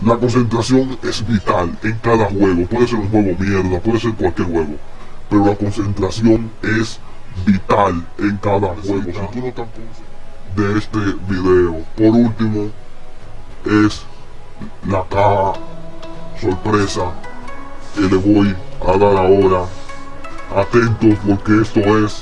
La concentración es vital en cada juego. Puede ser un juego mierda, puede ser cualquier juego, pero la concentración es vital en cada juego. Si tú no estás de este video, por último, es la caja sorpresa que le voy a dar ahora. Atentos, porque esto es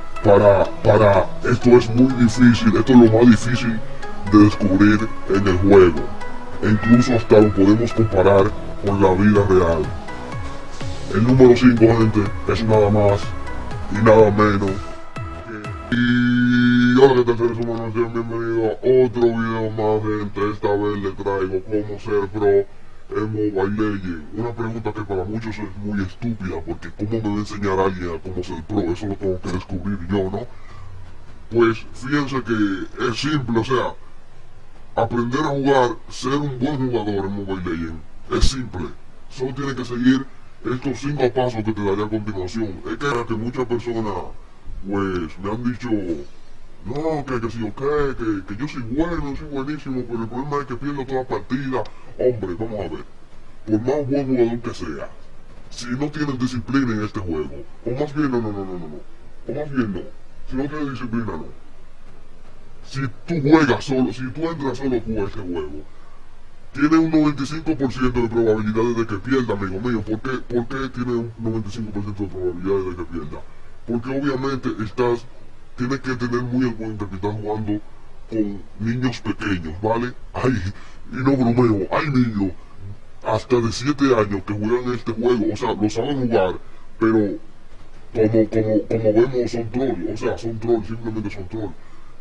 esto es muy difícil, esto es lo más difícil de descubrir en el juego. E incluso hasta lo podemos comparar con la vida real. El número 5, gente, es nada más y nada menos que... Y hola, ¿qué tal, seres humanos? Bienvenidos a otro video más, gente. Esta vez les traigo cómo ser pro en Mobile Legends. Una pregunta que para muchos es muy estúpida, porque ¿cómo me va a enseñar a alguien a cómo ser pro? Eso lo tengo que descubrir yo, ¿no? Pues fíjense que es simple, o sea, aprender a jugar, ser un buen jugador en Mobile Legends es simple. Solo tienes que seguir estos 5 pasos que te daré a continuación. Es que muchas personas pues me han dicho, no, que si yo que yo soy bueno, soy buenísimo, pero el problema es que pierdo toda partida. Hombre, vamos a ver, por más buen jugador que sea, si no tienes disciplina en este juego, o más bien no, o más bien no, si no tienes disciplina no. Si tú juegas solo, si tú entras solo tú a este juego, tiene un 95% de probabilidades de que pierda, amigo mío. ¿Por qué tiene un 95% de probabilidades de que pierda? Porque obviamente tienes que tener muy en cuenta que estás jugando con niños pequeños, ¿vale? Y no bromeo, hay niños hasta de 7 años que juegan este juego, o sea, lo saben jugar, pero como vemos son trolls, o sea, son trolls, simplemente son trolls.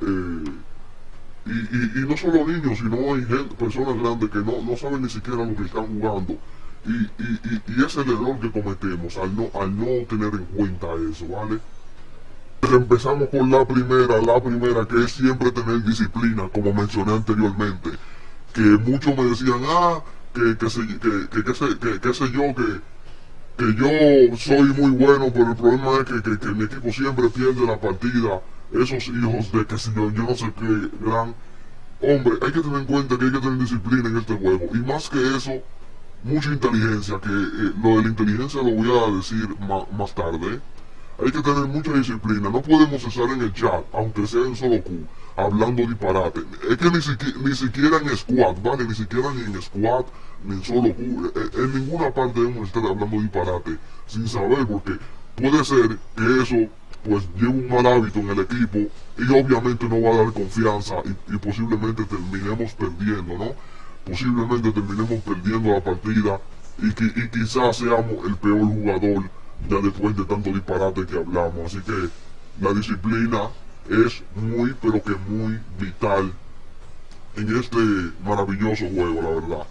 Y no solo niños, sino hay personas grandes que no saben ni siquiera lo que están jugando. Y ese es el error que cometemos al no tener en cuenta eso, ¿vale? Empezamos por la primera que es siempre tener disciplina, como mencioné anteriormente. Que muchos me decían, que sé yo, que yo soy muy bueno, pero el problema es que mi equipo siempre pierde la partida. Esos hijos de que si yo no sé qué gran... Hombre, hay que tener en cuenta que hay que tener disciplina en este juego. Y más que eso, mucha inteligencia, que lo de la inteligencia lo voy a decir más tarde. Hay que tener mucha disciplina. No podemos estar en el chat, aunque sea en solo Q, hablando disparate. Es que ni siquiera en squad, ¿vale? Ni siquiera ni en squad, ni en solo Q. En ninguna parte debemos estar hablando disparate, sin saber, porque puede ser que eso pues lleve un mal hábito en el equipo y obviamente no va a dar confianza y posiblemente terminemos perdiendo, ¿no? Posiblemente terminemos perdiendo la partida y quizás seamos el peor jugador ya después de tanto disparate que hablamos. Así que la disciplina es muy, pero que muy vital en este maravilloso juego, la verdad.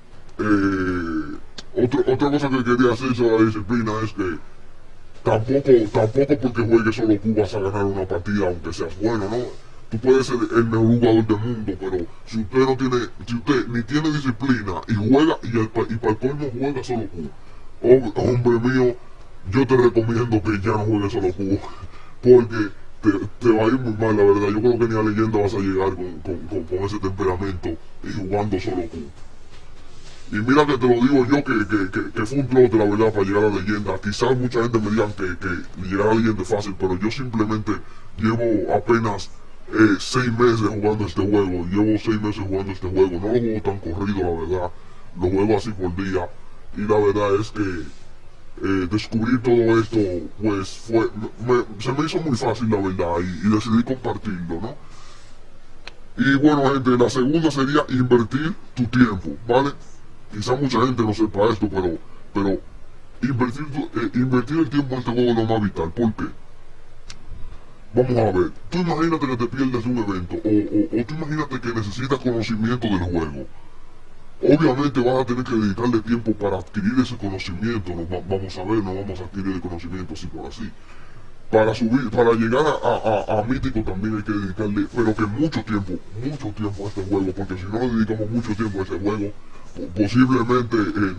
Otra cosa que quería hacer sobre la disciplina es que tampoco porque juegues solo tú vas a ganar una partida aunque seas bueno, ¿no? Tú puedes ser el mejor jugador del mundo, pero si usted ni tiene disciplina y juega, y para el colmo juega solo tú, hombre mío, yo te recomiendo que ya no juegues solo tú, porque te va a ir muy mal, la verdad. Yo creo que ni a leyenda vas a llegar con ese temperamento y jugando solo tú. Y mira que te lo digo yo que fue un trote, la verdad, para llegar a leyenda. Quizás mucha gente me diga que llegar a leyenda es fácil, pero yo simplemente llevo apenas 6 meses jugando este juego. Llevo 6 meses jugando este juego. No lo juego tan corrido, la verdad. Lo juego así por día. Y la verdad es que descubrir todo esto, pues se me hizo muy fácil, la verdad. Y decidí compartirlo, ¿no? Y bueno, gente, la segunda sería invertir tu tiempo, ¿vale? Quizá mucha gente no sepa esto, pero invertir el tiempo en este juego es lo más vital. ¿Por qué? Vamos a ver, tú imagínate que te pierdes un evento, o tú imagínate que necesitas conocimiento del juego. Obviamente vas a tener que dedicarle tiempo para adquirir ese conocimiento. Vamos a ver, no vamos a adquirir el conocimiento así por así. Para llegar a mítico también hay que dedicarle, pero que mucho tiempo a este juego, porque si no le dedicamos mucho tiempo a este juego, posiblemente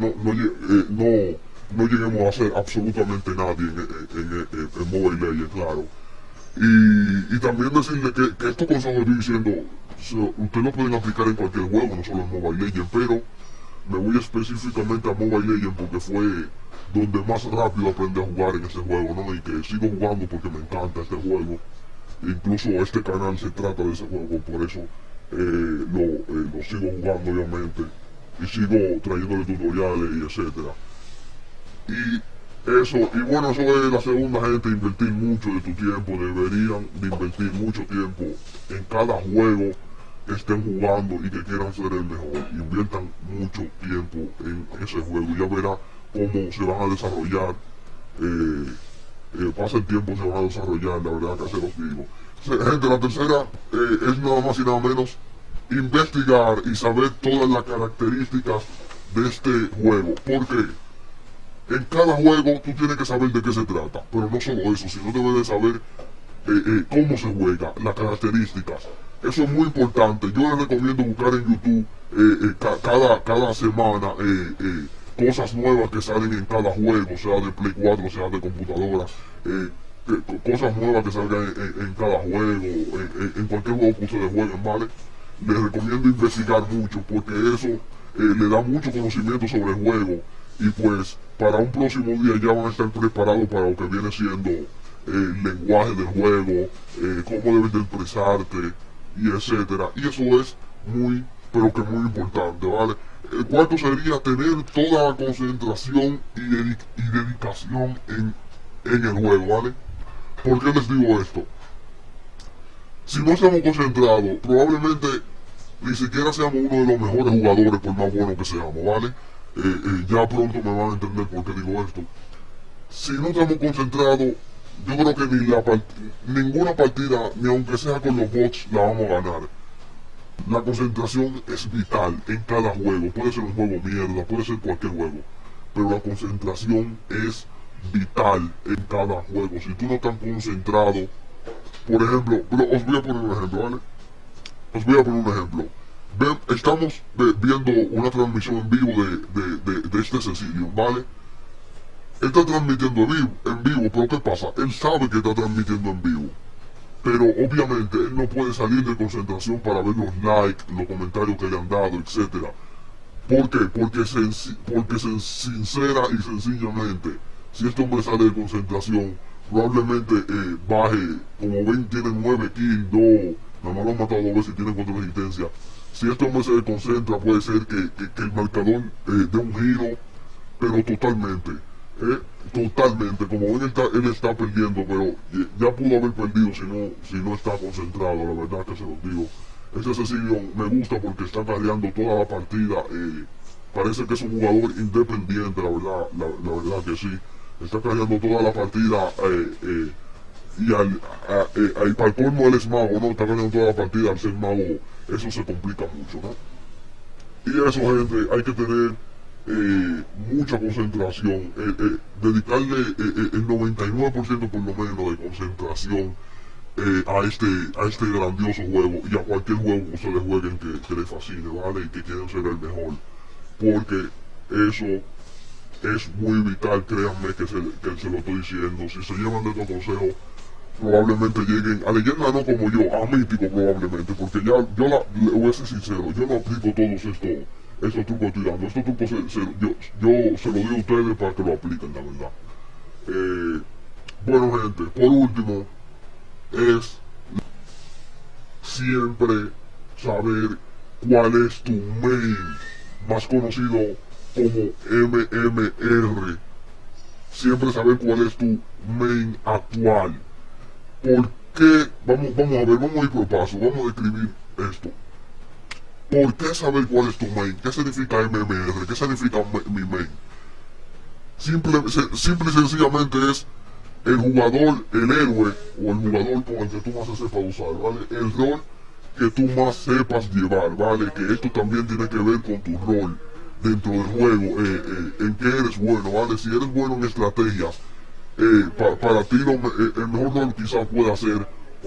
no lleguemos a ser absolutamente nadie en Mobile Legends, claro. Y también decirle que estos consejos que estoy diciendo, usted lo pueden aplicar en cualquier juego, no solo en Mobile Legends, pero Me voy específicamente a Mobile Legends porque fue donde más rápido aprendí a jugar en ese juego, ¿no? Y que sigo jugando porque me encanta este juego. Incluso este canal se trata de ese juego, por eso lo sigo jugando obviamente. Y sigo trayéndole tutoriales y etcétera. Y eso, y bueno, eso es la segunda gente, invertir mucho de tu tiempo, deberían de invertir mucho tiempo en cada juego que estén jugando y que quieran ser el mejor. Inviertan mucho tiempo en ese juego, ya verá cómo se van a desarrollar, pasa el tiempo, se van a desarrollar, la verdad que se los digo. Gente, la tercera es nada más y nada menos investigar y saber todas las características de este juego. ¿Por qué? En cada juego tú tienes que saber de qué se trata, pero no solo eso, sino debes de saber cómo se juega, las características. Eso es muy importante. Yo les recomiendo buscar en YouTube cada semana cosas nuevas que salen en cada juego, sea de Play 4, sea de computadora, cosas nuevas que salgan en cada juego, en cualquier juego que ustedes jueguen, ¿vale? Les recomiendo investigar mucho porque eso le da mucho conocimiento sobre el juego y pues para un próximo día ya van a estar preparados para lo que viene siendo el lenguaje del juego, cómo debes de expresarte y etcétera. Y eso es muy, pero que muy importante, ¿vale? El cuarto sería tener toda la concentración y dedicación en el juego, ¿vale? ¿Por qué les digo esto? Si no estamos concentrados, probablemente ni siquiera seamos uno de los mejores jugadores, por más bueno que seamos, ¿vale? Ya pronto me van a entender por qué digo esto. Si no estamos concentrados, yo creo que ninguna partida, ni aunque sea con los bots, la vamos a ganar. La concentración es vital en cada juego. Puede ser un juego mierda, puede ser cualquier juego. Pero la concentración es vital en cada juego. Si tú no estás concentrado, por ejemplo, os voy a poner un ejemplo, ¿vale? Os voy a poner un ejemplo. Estamos viendo una transmisión en vivo de este Cecilio, ¿vale? Él está transmitiendo en vivo, pero ¿qué pasa? Él sabe que está transmitiendo en vivo. Pero obviamente él no puede salir de concentración para ver los likes, los comentarios que le han dado, etc. ¿Por qué? Porque sincera y sencillamente, si este hombre sale de concentración, probablemente baje, como ven, tiene 9 kills, 2, nada más lo han matado 2 veces y tiene 4 resistencia. Si este hombre se concentra, puede ser que el marcador dé un giro, pero totalmente. Totalmente, como ven, él está perdiendo, pero ya pudo haber perdido si no está concentrado, la verdad que se los digo. Este Cecilio me gusta porque está carreando toda la partida, parece que es un jugador independiente, la verdad que sí. Está carreando toda la partida y para el colmo él es mago, ¿no? Está carreando toda la partida, al ser mago eso se complica mucho, ¿no? Y eso, gente, hay que tener mucha concentración, dedicarle el 99% por lo menos de concentración a este grandioso juego y a cualquier juego que ustedes jueguen que les fascine, ¿vale? Y que quieran ser el mejor, porque eso es muy vital, créanme que se lo estoy diciendo. Si se llevan de estos consejos, probablemente lleguen a leyenda, no como yo, a mítico probablemente, porque ya le voy a ser sincero, yo no aplico todos estos trucos estoy dando. Estos trucos yo se los digo a ustedes para que lo apliquen, la verdad. Bueno, gente, por último, es siempre saber cuál es tu main, más conocido como MMR. Siempre saber cuál es tu main actual. ¿Por qué? Vamos a ver, vamos a ir por paso, vamos a describir esto. ¿Por qué saber cuál es tu main? ¿Qué significa MMR? ¿Qué significa mi main? Simple y sencillamente es el jugador, el héroe o el jugador con el que tú más se sepas usar, ¿vale? El rol que tú más sepas llevar, ¿vale? Que esto también tiene que ver con tu rol dentro del juego, en qué eres bueno, ¿vale? Si eres bueno en estrategias, para ti el mejor rol quizás pueda ser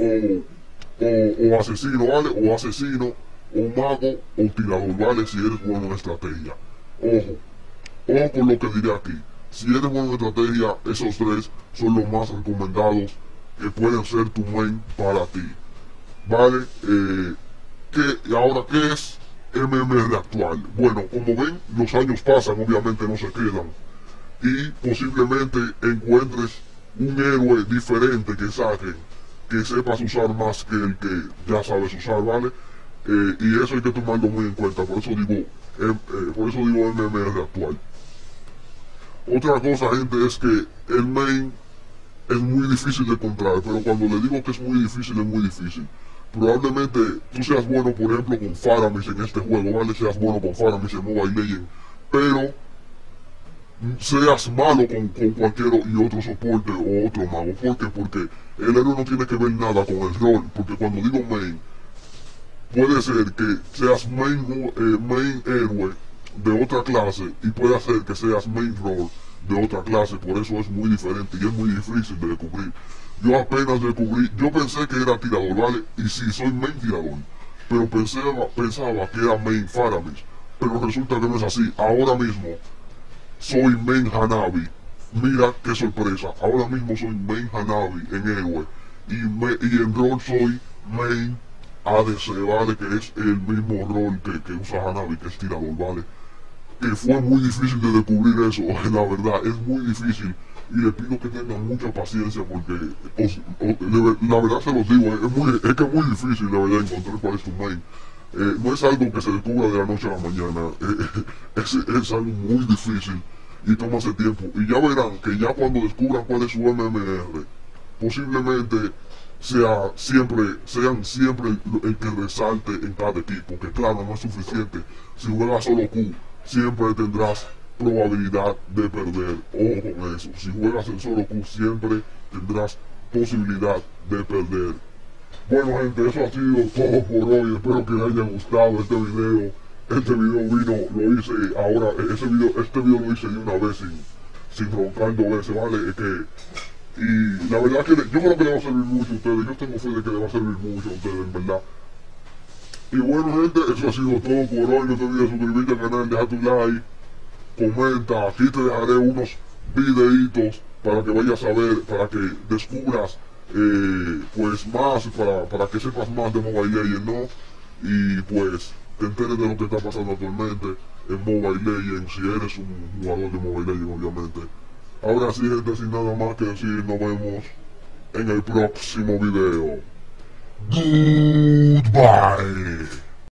o asesino, ¿vale? O asesino, o mago, o tirador, ¿vale? Si eres bueno en estrategia. Ojo con lo que diré aquí. Si eres bueno en estrategia, esos tres son los más recomendados que pueden ser tu main para ti. ¿Vale? Ahora, ¿qué es MMR actual. Bueno, como ven, los años pasan, obviamente no se quedan. Y posiblemente encuentres un héroe diferente que saquen, que sepas usar más que el que ya sabes usar, ¿vale? Y eso hay que tomarlo muy en cuenta, por eso digo MMR actual. Otra cosa, gente, es que el main es muy difícil de encontrar, pero cuando le digo que es muy difícil, es muy difícil. Probablemente tú seas bueno, por ejemplo, con Faramis en este juego, ¿vale? Seas bueno con Faramis en Mobile Legends, pero seas malo con cualquier y otro soporte o otro mago. ¿Por qué? Porque el héroe no tiene que ver nada con el rol, porque cuando digo main, puede ser que seas main héroe de otra clase y puede ser que seas main role de otra clase, por eso es muy diferente y es muy difícil de descubrir. Yo apenas descubrí, yo pensé que era tirador, ¿vale? Y sí, soy main tirador, pero pensaba que era main Faramis, pero resulta que no es así. Ahora mismo soy main Hanabi. Mira qué sorpresa, ahora mismo soy main Hanabi en héroe y en rol soy main ADC, ¿vale? Que es el mismo rol que usa Hanabi, que es tirador, ¿vale? Que fue muy difícil de descubrir eso, la verdad, es muy difícil. Y le pido que tengan mucha paciencia porque, la verdad se los digo, es que es muy difícil, la verdad, encontrar cuál es tu main. No es algo que se descubra de la noche a la mañana, es algo muy difícil y toma ese tiempo. Y ya verán que ya cuando descubran cuál es su MMR, posiblemente sean siempre el que resalte en cada equipo, que claro, no es suficiente. Si juegas solo Q, siempre tendrás probabilidad de perder. Ojo con eso, si juegas en solo Q, siempre tendrás posibilidad de perder. Bueno, gente, eso ha sido todo por hoy. Espero que les haya gustado este video. Este video lo hice ahora, este video lo hice de una vez sin roncar 2 veces, ¿vale? Y la verdad que yo creo que le va a servir mucho a ustedes. Yo tengo fe de que le va a servir mucho a ustedes, en verdad. Y bueno, gente, eso ha sido todo por hoy. No te olvides suscribirte al canal, deja tu like, comenta. Aquí te dejaré unos videitos para que vayas a ver, para que descubras pues más, para que sepas más de Mobile Legends, ¿no? Y pues te enteres de lo que está pasando actualmente en Mobile Legends, si eres un jugador de Mobile Legends, obviamente. Ahora sí, gente, sin nada más que decir, nos vemos en el próximo video. Goodbye.